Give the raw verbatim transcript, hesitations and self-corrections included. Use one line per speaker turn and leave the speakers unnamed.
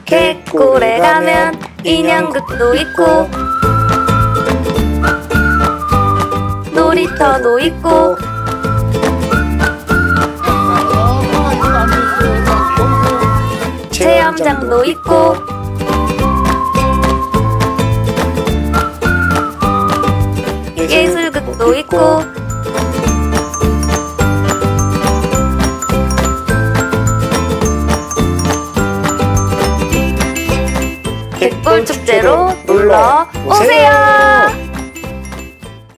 갯골에 가면 인형극도 있고 놀이터도 있고 체험장도 있고 예술극도 있고 갯골 축제로 놀러 오세요.